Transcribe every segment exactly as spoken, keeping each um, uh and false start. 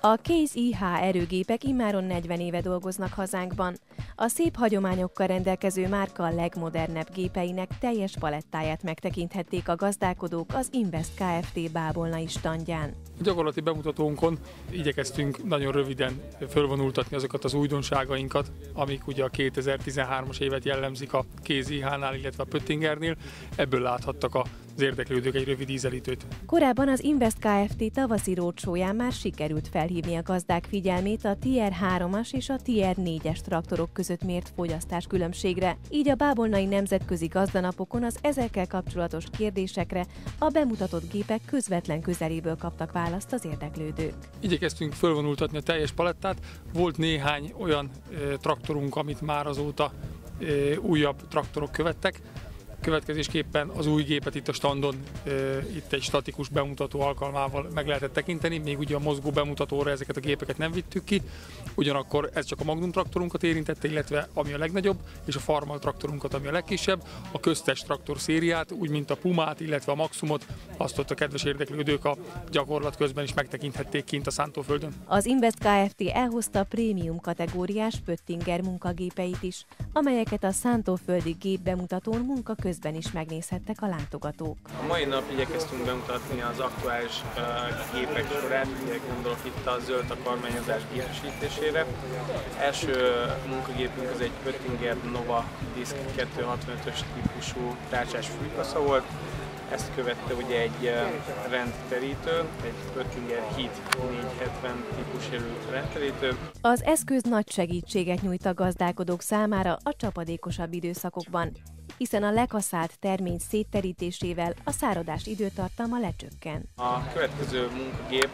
A Case i há erőgépek immáron negyven éve dolgoznak hazánkban. A szép hagyományokkal rendelkező márka a legmodernebb gépeinek teljes palettáját megtekinthették a gazdálkodók az Invest Kft. Bábolnai standján. A gyakorlati bemutatónkon igyekeztünk nagyon röviden fölvonultatni azokat az újdonságainkat, amik ugye a kétezer-tizenhármas évet jellemzik a Case i hánál, illetve a Pöttingernél. Ebből láthattak az érdeklődők egy rövid ízelítőt. Korábban az Invest Kft. Tavaszi roadshow-ján már sikerült felhívni a gazdák figyelmét a Tier hármas és a Tier négyes traktorok között mért fogyasztás különbségre. Így a bábolnai nemzetközi gazdanapokon az ezekkel kapcsolatos kérdésekre a bemutatott gépek közvetlen közeléből kaptak választ az érdeklődők. Igyekeztünk fölvonultatni a teljes palettát. Volt néhány olyan e, traktorunk, amit már azóta e, újabb traktorok követtek. Következésképpen az új gépet itt a standon, e, itt egy statikus bemutató alkalmával meg lehetett tekinteni, még ugye a mozgó bemutatóra ezeket a gépeket nem vittük ki, ugyanakkor ez csak a Magnum traktorunkat érintette, illetve ami a legnagyobb, és a Farmal traktorunkat, ami a legkisebb, a köztes traktor szériát, úgy mint a Pumát, illetve a Maxumot, azt ott a kedves érdeklődők a gyakorlat közben is megtekinthették kint a szántóföldön. Az Invest Kft. Elhozta a prémium kategóriás Pöttinger munkagépeit is, amelyeket a szántóföldi gép bemutatón munka közben is megnézhettek a látogatók. A mai nap igyekeztünk bemutatni az aktuális uh, gépek sorát, ugye gondolok itt a zöld takarmányozás gépesítésére. Első munkagépünk az egy Pöttinger Nova Disk kétszázhatvanötös típusú tárcsás fújkasza volt. Ezt követte ugye egy uh, rendterítő, egy Pöttinger Hit négyszázhetven típusú rendterítő. Az eszköz nagy segítséget nyújt a gazdálkodók számára a csapadékosabb időszakokban, hiszen a lekaszált termény szétterítésével a száradás időtartama lecsökken. A következő munkagép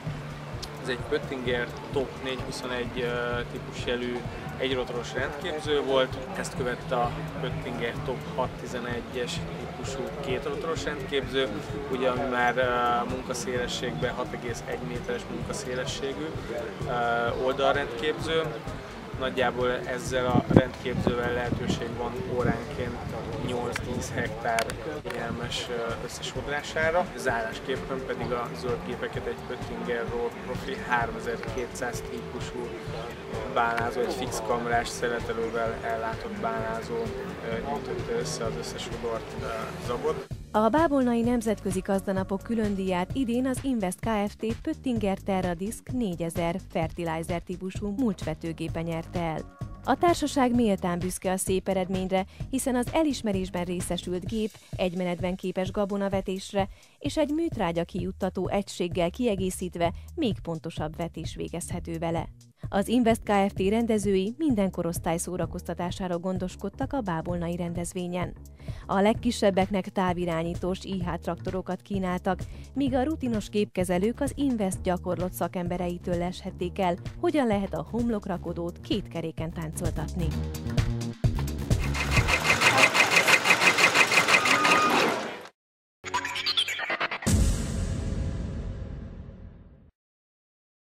ez egy Pöttinger Top négyszázhuszonegy uh, típusjelű egyrotoros rendképző volt, ezt követte a Pöttinger Top hatszáztizenegyes típusú kétrotoros rendképző, ugye ami már uh, munkaszélességben hat egész egy méteres munkaszélességű uh, oldalrendképző. Nagyjából ezzel a rendképzővel lehetőség van óránként nyolc-tíz hektár élelmes összesodrására. Zárásképpen pedig a zöld gépeket egy Pöttinger Road Profi háromezer-kétszáz típusú bálnázó, egy fix kamrás szeletelővel ellátott bálnázó nyújtotta össze az összesodort zabot. A bábolnai nemzetközi gazdanapok különdíját idén az Invest Kft. Pöttinger Terra Disk négyezer Fertilizer típusú mulcsvetőgépe nyerte el. A társaság méltán büszke a szép eredményre, hiszen az elismerésben részesült gép egymenetben képes gabonavetésre, és egy műtrágya kijuttató egységgel kiegészítve még pontosabb vetés végezhető vele. Az Invest Kft. Rendezői minden korosztály szórakoztatására gondoskodtak a bábolnai rendezvényen. A legkisebbeknek távirányítós i há traktorokat kínáltak, míg a rutinos gépkezelők az Invest gyakorlott szakembereitől leshették el, hogyan lehet a homlokrakodót két keréken táncoltatni.